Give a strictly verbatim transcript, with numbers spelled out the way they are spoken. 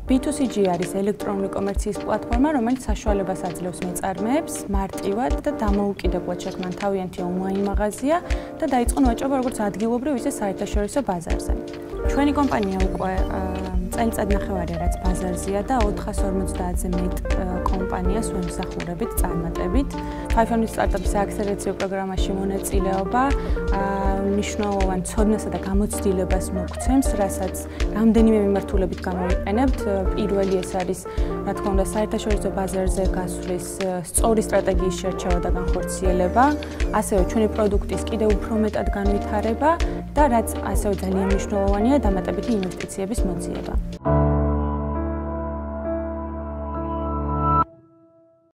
B two C G არის ელექტრონული კომერციის პლატფორმა, რომელიც საშუალებას აძლევს მეწარმეებს მარტივად და დამოუკიდებლად შექმნან თავიანთი ონლაინ მაღაზია და დაიწყონ ვაჭრობა როგორც ადგილობრივ, ისე საერთაშორისო ბაზარზე. ჩვენი კომპანია უკვე წელიწად ნახევარია რაც ბაზარზეა და ოთხას ორმოცდაათზე მეტ კომპანიას ვემსახურებით წარმატებით. five hundred სტარტაპის სააქცელერაციო პროგრამაში მონაწილეობა მნიშვნელოვან ცოდნასა და გამოცდილებას მოგცემს, რასაც რამდენიმე მიმართულებით გამოვიყენებთ. პირველი ეს არის, რა თქმა უნდა, საერთაშორისო ბაზარზე გასვლის სწორი სტრატეგიის შერჩევა და განხორციელება, ასევე ჩვენი პროდუქტის კიდევ უფრო მეტად განვითარება და რაც ასევე ძალიან მნიშვნელოვანია, დამატებითი ინვესტიციების მოძიება.